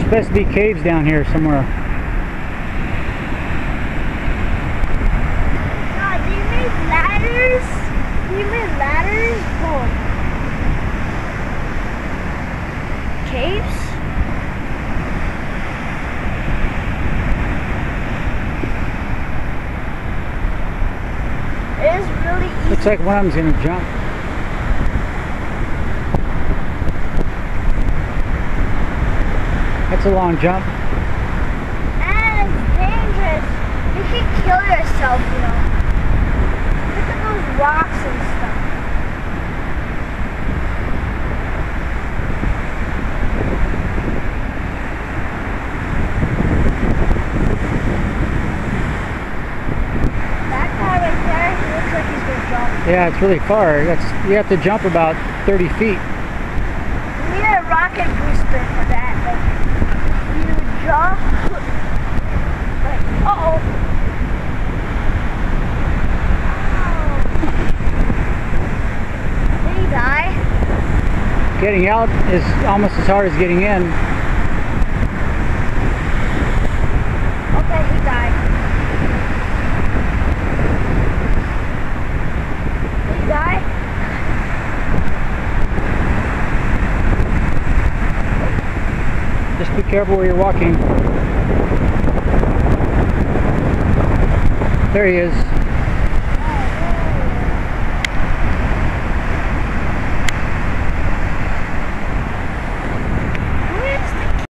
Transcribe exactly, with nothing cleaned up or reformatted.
supposed to be caves down here somewhere. God, do you make ladders? Do you make ladders for caves? It is really easy. Looks like one of them's gonna jump. That's a long jump. And it's dangerous. You can kill yourself, you know. Look at those rocks and stuff. That guy right there, he looks like he's gonna jump. Yeah, it's really far. That's you have to jump about thirty feet. You need a rocket booster for that. Like, you jump. Like, uh-oh. Did he die? Getting out is almost as hard as getting in. Okay, he died. Did he die? Just be careful where you're walking. There he is.